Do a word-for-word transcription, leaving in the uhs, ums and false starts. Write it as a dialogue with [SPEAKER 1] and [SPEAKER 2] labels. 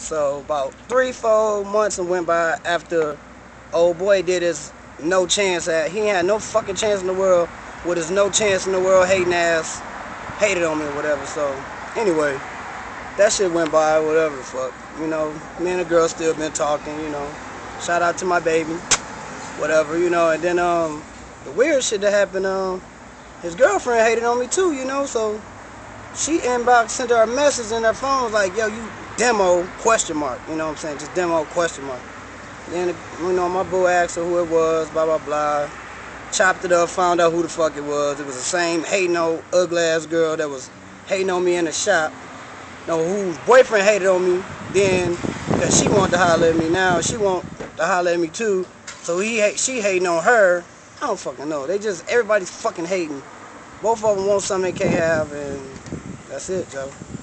[SPEAKER 1] So about three, four months went by after old boy did his no chance at. He had no fucking chance in the world with his no chance in the world hating ass, hated on me or whatever. So anyway, that shit went by, whatever the fuck. You know, me and the girl still been talking, you know. Shout out to my baby, whatever, you know. And then um, the weird shit that happened, um, his girlfriend hated on me too, you know. So she inbox sent her a message in her phone was like, yo, you demo question mark, you know what I'm saying? Just demo question mark. Then you know my boo asked her who it was, blah blah blah. Chopped it up, found out who the fuck it was. It was the same hating old ugly ass girl that was hating on me in the shop. No, whose boyfriend hated on me then, cause she wanted to holler at me. Now she want to holler at me too. So he she hating on her. I don't fucking know. They just everybody's fucking hating. Both of them want something they can't have, and that's it, Joe.